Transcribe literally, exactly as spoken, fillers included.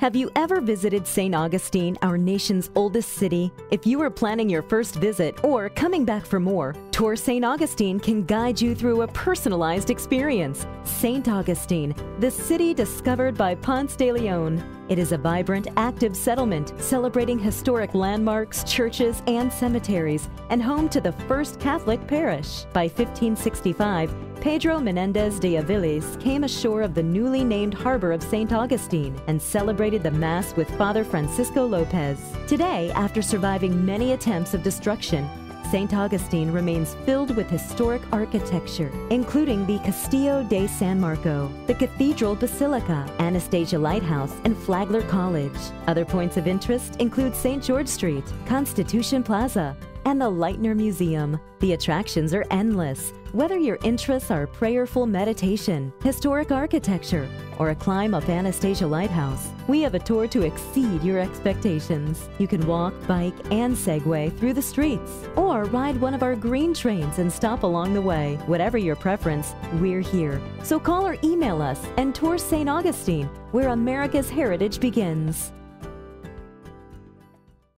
Have you ever visited Saint Augustine, our nation's oldest city? If you are planning your first visit or coming back for more, Tour Saint Augustine can guide you through a personalized experience. Saint Augustine, the city discovered by Ponce de Leon. It is a vibrant, active settlement celebrating historic landmarks, churches, and cemeteries, and home to the first Catholic parish. By fifteen sixty-five, Pedro Menendez de Aviles came ashore of the newly named harbor of Saint Augustine and celebrated the Mass with Father Francisco Lopez. Today, after surviving many attempts of destruction, Saint Augustine remains filled with historic architecture, including the Castillo de San Marco, the Cathedral Basilica, Anastasia Lighthouse, and Flagler College. Other points of interest include Saint George Street, Constitution Plaza, and the Leitner Museum. The attractions are endless. Whether your interests are prayerful meditation, historic architecture, or a climb up Anastasia Lighthouse, we have a tour to exceed your expectations. You can walk, bike, and Segway through the streets, or ride one of our green trains and stop along the way. Whatever your preference, we're here. So call or email us and tour Saint Augustine, where America's heritage begins.